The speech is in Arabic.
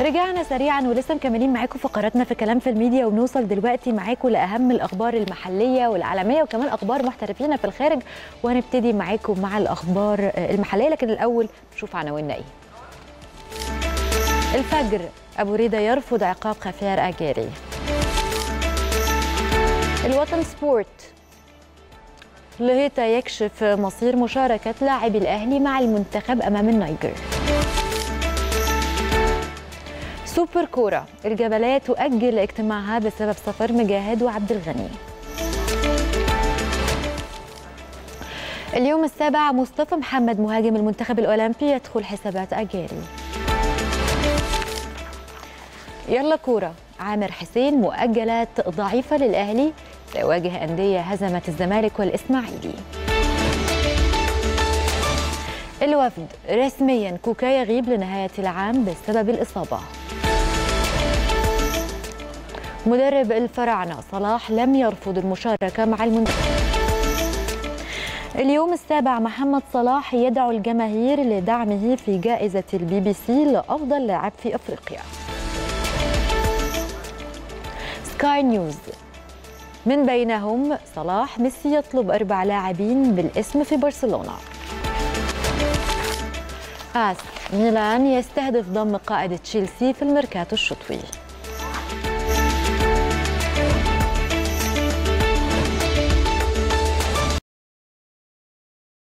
رجعنا سريعا ولسه مكملين معاكم فقراتنا في كلام في الميديا، وبنوصل دلوقتي معاكم لاهم الاخبار المحليه والعالميه وكمان اخبار محترفين في الخارج. وهنبتدي معاكم مع الاخبار المحليه، لكن الاول نشوف عناويننا ايه. الفجر: ابو ريده يرفض عقاب خفير اجاري. الوطن سبورت: لهيتا يكشف مصير مشاركه لاعبي الاهلي مع المنتخب امام النيجر. سوبر كورة: الجبلات تؤجل اجتماعها بسبب سفر مجاهد وعبد الغني. اليوم السابع: مصطفى محمد مهاجم المنتخب الأولمبي يدخل حسابات أجاري. يلا كورة: عامر حسين مؤجلات ضعيفة للأهلي، سيواجه أندية هزمت الزمالك والإسماعيلي. الوفد: رسميا كوكا يغيب لنهاية العام بسبب الإصابة. مدرب الفراعنة صلاح لم يرفض المشاركة مع المنتخب. اليوم السابع: محمد صلاح يدعو الجماهير لدعمه في جائزة الBBC لأفضل لاعب في أفريقيا. سكاي نيوز: من بينهم صلاح، ميسي يطلب 4 لاعبين بالاسم في برشلونة. ميلان يستهدف ضم قائد تشيلسي في الميركاتو الشتوي.